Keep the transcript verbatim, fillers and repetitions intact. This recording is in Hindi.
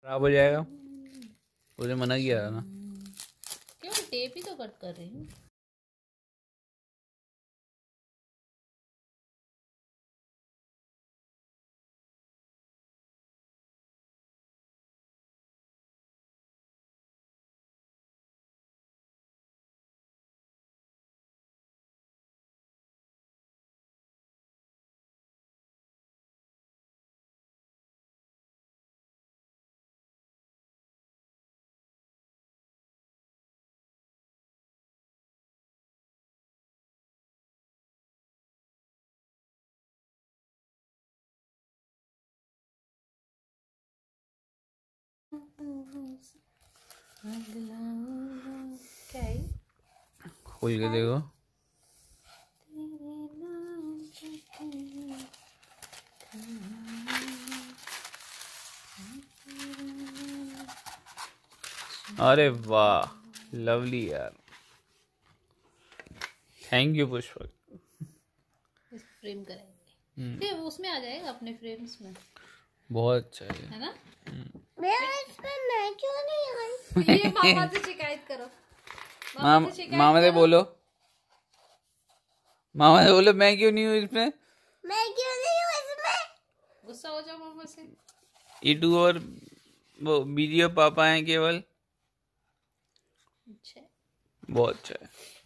खराब हो जाएगा। तुझे मना किया था ना। क्यों? टेप ही तो कट कर रही हूँ। क्या है? खोल के देखो। अरे वाह, लवली यार, थैंक यू पुष्पक। इसको फ्रेम करेंगे। ये वो उसमें आ जाएगा अपने फ्रेम्स में। बहुत अच्छा है, है ना? मेरा इसमें मैं क्यों नहीं आई? ये मामा से शिकायत करो। मामा से शिकायत मामा से करो। बोलो, मामा से बोलो मैं क्यों नहीं हूँ इसमें। मैं क्यों नहीं हूँ इसमें? गुस्सा हो जाओ मामा से। इटू और वो वीडियो पापा हैं केवल। अच्छा, बहुत अच्छा है।